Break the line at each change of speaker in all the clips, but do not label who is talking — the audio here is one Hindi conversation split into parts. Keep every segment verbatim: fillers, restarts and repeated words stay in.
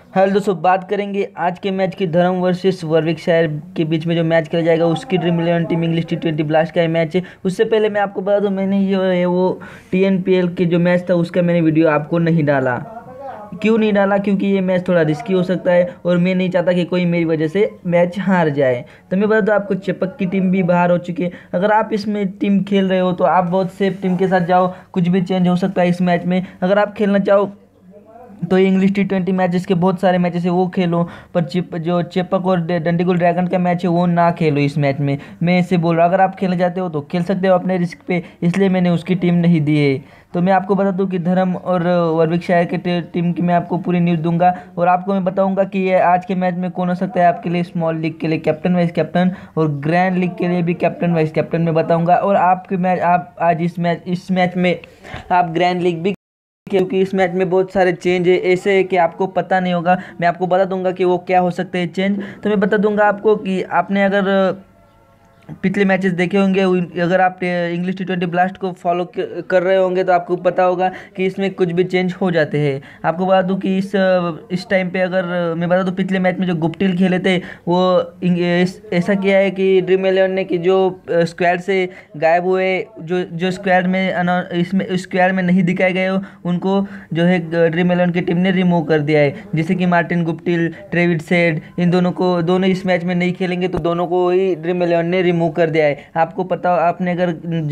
हेलो दोस्तों, बात करेंगे आज के मैच की धर्म वर्सेस वर्विकशायर के बीच में जो मैच खेला जाएगा उसकी Dream Eleven team English T twenty Blast का मैच है। उससे पहले मैं आपको बता दूं, मैंने ये है वो टी एन पी एल के जो मैच था उसका मैंने वीडियो आपको नहीं डाला। क्यों नहीं डाला? क्योंकि ये मैच थोड़ा रिस्की हो सकता है और मैं नहीं चाहता कि कोई मेरी वजह से मैच हार जाए। तो मैं बता दूं आपको, चेपक की टीम भी बाहर हो चुकी है। अगर आप इसमें टीम खेल रहे हो तो आप बहुत सेफ टीम के साथ जाओ, कुछ भी चेंज हो सकता है इस मैच में। अगर आप खेलना चाहो तो इंग्लिश टी ट्वेंटी मैचेस के बहुत सारे मैचेस है वो खेलो, पर चिप जो चेपक और डंडीगुल ड्रैगन का मैच है वो ना खेलो इस मैच में। मैं इसे बोल रहा हूँ, अगर आप खेलना चाहते हो तो खेल सकते हो अपने रिस्क पे, इसलिए मैंने उसकी टीम नहीं दी है। तो मैं आपको बता दूं कि धर्म और वर्विकशायर के टीम की मैं आपको पूरी न्यूज़ दूंगा और आपको मैं बताऊंगा कि ये आज के मैच में कौन हो सकता है आपके लिए स्मॉल लीग के लिए कैप्टन वाइस कैप्टन और ग्रैंड लीग के लिए भी कैप्टन वाइस कैप्टन में बताऊंगा। और आपके मैच आप आज इस मैच इस मैच में आप ग्रैंड लीग भी, क्योंकि इस मैच में बहुत सारे चेंज है ऐसे है कि आपको पता नहीं होगा। मैं आपको बता दूंगा कि वो क्या हो सकते हैं चेंज। तो मैं बता दूंगा आपको कि आपने अगर पिछले मैचेस देखे होंगे, अगर आप इंग्लिश टी ट्वेंटी ब्लास्ट को फॉलो कर रहे होंगे तो आपको पता होगा कि इसमें कुछ भी चेंज हो जाते हैं। आपको बता दूं कि इस इस टाइम पे अगर मैं बता दूं, पिछले मैच में जो गुप्टिल खेले थे वो ऐसा किया है कि ड्रीम इलेवन ने कि जो स्क्वाड से गायब हुए, जो जो स्क्वाड में इसमें स्क्वाड में नहीं दिखाए गए हो उनको जो है ड्रीम इलेवन की टीम ने रिमूव कर दिया है। जैसे कि मार्टिन गुप्टिल, ट्रेविड सेड, इन दोनों को दोनों इस मैच में नहीं खेलेंगे तो दोनों को ही ड्रीम इलेवन ने रिमूव कर दिया है। आपको पता, आपने अगर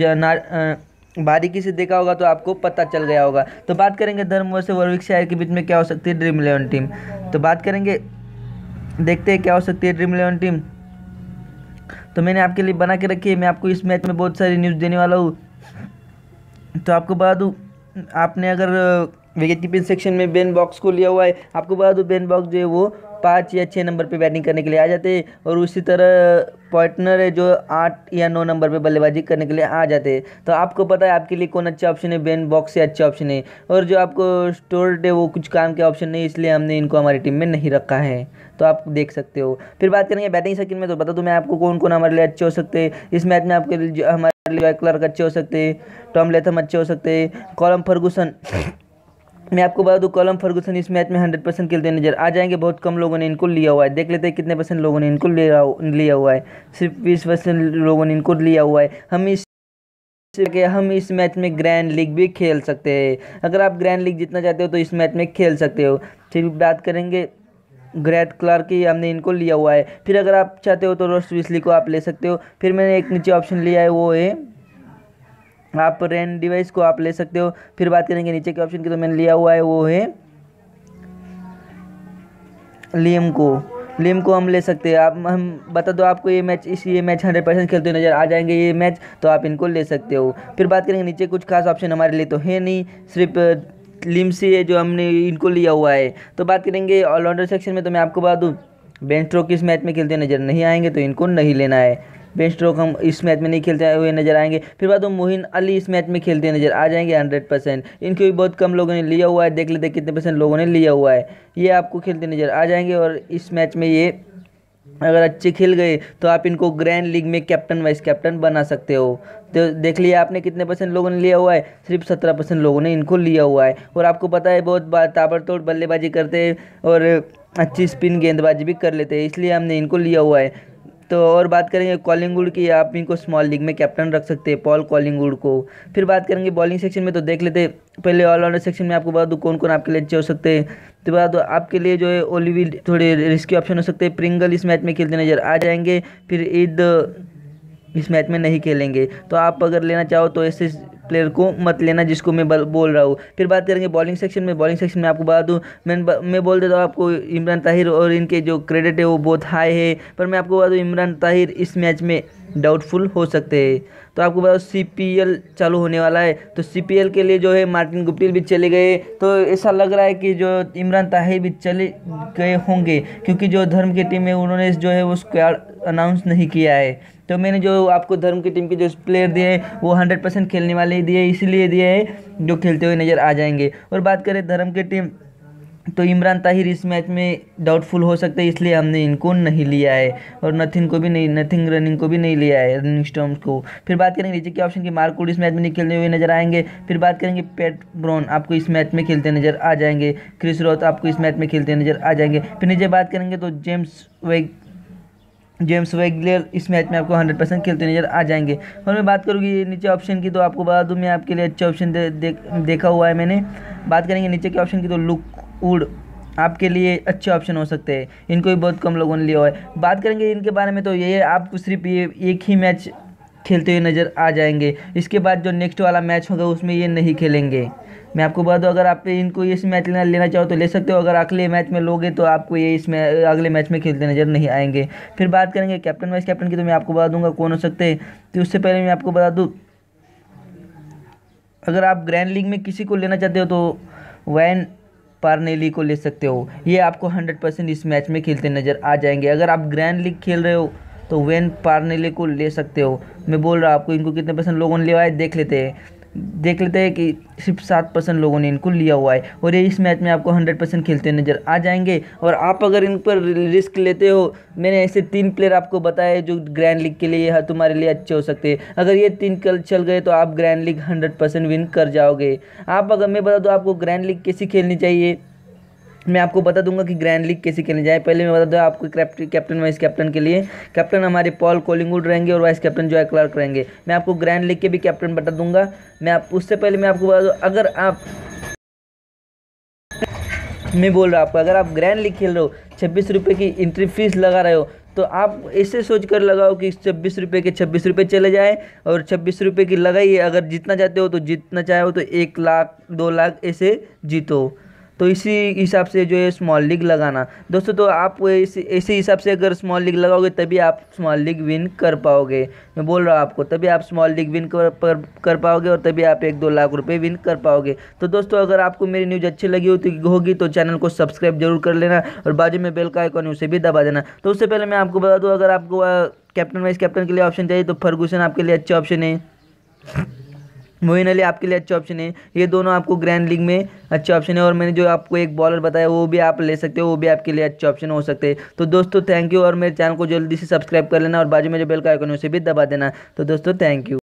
बारीकी से देखा होगा तो आपको पता चल गया होगा। तो बात करेंगे धर्म वर्सेस वर्विकशायर के बीच में क्या हो सकती है ड्रीम इलेवन टीम। तो बात करेंगे, देखते हैं क्या हो सकती है ड्रीम इलेवन टीम। तो मैंने आपके लिए बना के रखी है, मैं आपको इस मैच में बहुत सारी न्यूज़ देने वाला हूँ। तो आपको बता दूँ, आपने अगर विकेट कीपिंग सेक्शन में बेन बॉक्स को लिया हुआ है, आपको बता दूँ बेन बॉक्स जो है वो पाँच या छः नंबर पे बैटिंग करने के लिए आ जाते हैं और उसी तरह पार्टनर है जो आठ या नौ नंबर पे बल्लेबाजी करने के लिए आ जाते हैं। तो आपको पता है आपके लिए कौन अच्छा ऑप्शन है, बेन बॉक्स से अच्छा ऑप्शन है। और जो आपको स्टोर्ड है वो कुछ काम के ऑप्शन नहीं, इसलिए हमने इनको हमारी टीम में नहीं रखा है। तो आप देख सकते हो। फिर बात करेंगे बैटिंग सेक्शन में, तो बता दूँ मैं आपको कौन कौन हमारे लिए अच्छे हो सकते हैं इस मैच में। आपके लिए हमारे लिए क्लार्क अच्छे हो सकते हैं, टॉम लेथम अच्छे हो सकते हैं, कॉलम फर्गूसन, मैं आपको बता दूं कॉलम फर्गूसन इस मैच में हंड्रेड परसेंट खेलते नजर आ जाएंगे। बहुत कम लोगों ने इनको लिया हुआ है, देख लेते हैं कितने परसेंट लोगों ने इनको लिया लिया हुआ है। सिर्फ बीस परसेंट लोगों ने इनको लिया हुआ है। हम इस कि हम इस मैच में ग्रैंड लीग भी खेल सकते हैं। अगर आप ग्रैंड लीग जीतना चाहते हो तो इस मैच में खेल सकते हो। फिर बात करेंगे ग्रेट क्लार्क की, हमने इनको लिया हुआ है। फिर अगर आप चाहते हो तो रोस्ट विस्ली को आप ले सकते हो। फिर मैंने एक नीचे ऑप्शन लिया है, वो है आप रेन डिवाइस को आप ले सकते हो। फिर बात करेंगे नीचे के ऑप्शन की, तो मैंने लिया हुआ है वो है लियम को लियम को हम ले सकते हैं। आप हम बता दो आपको ये मैच इस ये मैच हंड्रेड परसेंट खेलते हुए नजर आ जाएंगे ये मैच, तो आप इनको ले सकते हो। फिर बात करेंगे नीचे कुछ खास ऑप्शन हमारे लिए तो है नहीं, सिर्फ लिम्सी है जो हमने इनको लिया हुआ है। तो बात करेंगे ऑलराउंडर सेक्शन में, तो मैं आपको बता दूँ बेन स्ट्रोक इस मैच में खेलते नजर नहीं आएंगे तो इनको नहीं लेना है। बेन स्ट्रोक हम इस मैच में नहीं खेलते हुए नजर आएंगे। फिर बाद मोहिन अली इस मैच में खेलते नजर आ जाएंगे हंड्रेड परसेंट। इनको भी बहुत कम लोगों ने लिया हुआ है, देख लेते कितने परसेंट लोगों ने लिया हुआ है। ये आपको खेलते नजर आ जाएंगे और इस मैच में ये अगर अच्छे खेल गए तो आप इनको ग्रैंड लीग में कैप्टन वाइस कैप्टन बना सकते हो। तो देख लिया आपने कितने परसेंट लोगों ने लिया हुआ है, सिर्फ सत्रह परसेंट लोगों ने इनको लिया हुआ है। और आपको पता है बहुत बार ताबड़तोड़ बल्लेबाजी करते हैं और अच्छी स्पिन गेंदबाजी भी कर लेते हैं, इसलिए हमने इनको लिया हुआ है। तो और बात करेंगे कॉलिंगवुड की, आप इनको स्मॉल लीग में कैप्टन रख सकते हैं, पॉल कॉलिंगवुड को। फिर बात करेंगे बॉलिंग सेक्शन में, तो देख लेते पहले ऑलराउंडर सेक्शन में आपको बता दूँ कौन कौन आपके लिए अच्छे हो सकते हैं। तो बता दो आपके लिए जो है ओलिवी थोड़े रिस्की ऑप्शन हो सकते हैं, प्रिंगल इस मैच में खेलते नजर आ जाएंगे। फिर ईद इस मैच में नहीं खेलेंगे, तो आप अगर लेना चाहो तो ऐसे प्लेयर को मत लेना जिसको मैं बोल रहा हूँ। फिर बात करेंगे बॉलिंग सेक्शन में, बॉलिंग सेक्शन में आपको बता दूँ मैं मैं बोल देता हूँ आपको इमरान ताहिर और इनके जो क्रेडिट है वो बहुत हाई है, पर मैं आपको बता दूँ इमरान ताहिर इस मैच में डाउटफुल हो सकते हैं। तो आपको बता सी पी एल चालू होने वाला है, तो सी पी एल के लिए जो है मार्टिन गुप्टिल भी चले गए, तो ऐसा लग रहा है कि जो इमरान ताहिर भी चले गए होंगे, क्योंकि जो धर्म की टीम है उन्होंने जो है वो स्क्वाड अनाउंस नहीं किया है। तो मैंने जो आपको धर्म की टीम के जो प्लेयर दिए हैं वो हंड्रेड परसेंट खेलने वाले ही दिए, इसलिए दिए हैं जो खेलते हुए नज़र आ जाएंगे। और बात करें धर्म की टीम तो इमरान ताहिर इस मैच में डाउटफुल हो सकते हैं, इसलिए हमने इनको नहीं लिया है, और नथिंग को भी नहीं, नथिंग रनिंग को भी नहीं लिया है, रनिंग स्टॉर्म्स को। फिर बात करेंगे नीचे के ऑप्शन की, मार्कवुड इस मैच में नहीं खेलते हुए नजर आएंगे। फिर बात करेंगे पैट ब्राउन आपको इस मैच में खेलते नजर आ जाएंगे। क्रिस रॉथ आपको इस मैच में खेलते नजर आ जाएंगे। फिर नीचे बात करेंगे तो जेम्स वेग जेम्स वेगलर इस मैच में आपको हंड्रेड परसेंट खेलते नजर आ जाएंगे। और मैं बात करूँगी नीचे ऑप्शन की, तो आपको बता दूँ मैं आपके लिए अच्छा ऑप्शन दे, दे, देखा हुआ है मैंने। बात करेंगे नीचे के ऑप्शन की, तो लुक वुड आपके लिए अच्छे ऑप्शन हो सकते हैं, इनको भी बहुत कम लोगों ने लिया हुआ है। बात करेंगे इनके बारे में, तो ये आपको सिर्फ ये एक ही मैच खेलते हुए नज़र आ जाएंगे। इसके बाद जो नेक्स्ट वाला मैच होगा उसमें ये नहीं खेलेंगे। मैं आपको बता दूं, अगर आप इनको इस मैच लेना लेना चाहो तो ले सकते हो, अगर अगले मैच में लोगे तो आपको ये इस में अगले मैच में खेलते नज़र नहीं आएंगे। फिर बात करेंगे कैप्टन वाइस कैप्टन की, तो मैं आपको बता दूंगा कौन हो सकते हैं। तो उससे पहले मैं आपको बता दूँ, अगर आप ग्रैंड लीग में किसी को लेना चाहते हो तो वैन पार्नेली को ले सकते हो, ये आपको हंड्रेड परसेंट इस मैच में खेलते नज़र आ जाएंगे। अगर आप ग्रैंड लीग खेल रहे हो तो वैन पार्नेली को ले सकते हो। मैं बोल रहा हूँ आपको, इनको कितने परसेंट लोगों ने लिया है देख लेते हैं देख लेते हैं कि सिर्फ सात परसेंट लोगों ने इनको लिया हुआ है, और ये इस मैच में आपको हंड्रेड परसेंट खेलते नज़र आ जाएंगे। और आप अगर इन पर रिस्क लेते हो, मैंने ऐसे तीन प्लेयर आपको बताए जो ग्रैंड लीग के लिए तुम्हारे लिए अच्छे हो सकते हैं। अगर ये तीन कल चल गए तो आप grand league hundred percent win कर जाओगे। आप अगर मैं बता दूँ आपको ग्रैंड लीग कैसी खेलनी चाहिए, मैं आपको बता दूंगा कि ग्रैंड लीग कैसे खेलने जाए। पहले मैं बता दूँ आपको कैप्टन वाइस कैप्टन के लिए, कैप्टन हमारे पॉल कॉलिंगवुड रहेंगे और वाइस कैप्टन जॉय क्लार्क रहेंगे। मैं आपको ग्रैंड लीग के भी कैप्टन बता दूंगा। मैं आप उससे पहले मैं आपको बता दूँ, अगर आप मैं बोल रहा हूँ आपको, अगर आप ग्रैंड लीग खेल रहे हो, छब्बीस रुपये की एंट्री फीस लगा रहे हो, तो आप ऐसे सोच कर लगाओ कि छब्बीस रुपये के छब्बीस रुपये चले जाए, और छब्बीस रुपये की लगाइए। अगर जीतना चाहते हो तो जीतना चाहो तो एक लाख दो लाख ऐसे जीतो। तो इसी हिसाब से जो है स्मॉल लीग लगाना दोस्तों। तो आप इसी इसी हिसाब से अगर स्मॉल लीग लगाओगे तभी आप स्मॉल लीग विन कर पाओगे। मैं बोल रहा हूँ आपको, तभी आप स्मॉल लीग विन कर पर, कर पाओगे, और तभी आप एक दो लाख रुपए विन कर पाओगे। तो दोस्तों, अगर आपको मेरी न्यूज़ अच्छी लगी होती होगी तो चैनल को सब्सक्राइब जरूर कर लेना, और बाजू में बेल का आइकॉन उसे भी दबा देना। तो उससे पहले मैं आपको बता दूँ, अगर आपको कैप्टन वाइस कैप्टन के लिए ऑप्शन चाहिए तो फर्गूसन आपके लिए अच्छा ऑप्शन है, मोइन अली आपके लिए अच्छा ऑप्शन है। ये दोनों आपको ग्रैंड लीग में अच्छा ऑप्शन है, और मैंने जो आपको एक बॉलर बताया वो भी आप ले सकते हो, वो भी आपके लिए अच्छा ऑप्शन हो सकते हैं। तो दोस्तों थैंक यू, और मेरे चैनल को जल्दी से सब्सक्राइब कर लेना, और बाजू में जो बेल का आइकन है उसे भी दबा देना। तो दोस्तों थैंक यू।